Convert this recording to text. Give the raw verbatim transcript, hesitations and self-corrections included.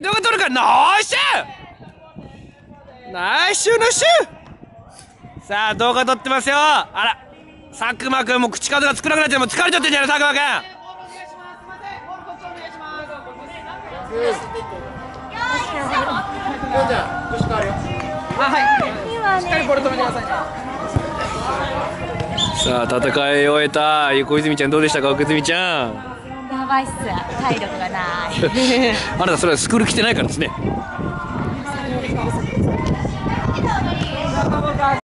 動画撮るからナイスナイスナイス。さあ動画撮ってますよ。あら佐久間くんも口数が少なくなっちゃう。もう疲れちゃってんじゃない佐久間くん。さあ戦い終えた小泉ちゃんどうでしたか。小泉ちゃんやばいっす、体力がないあなたそれはスクール来てないからですね。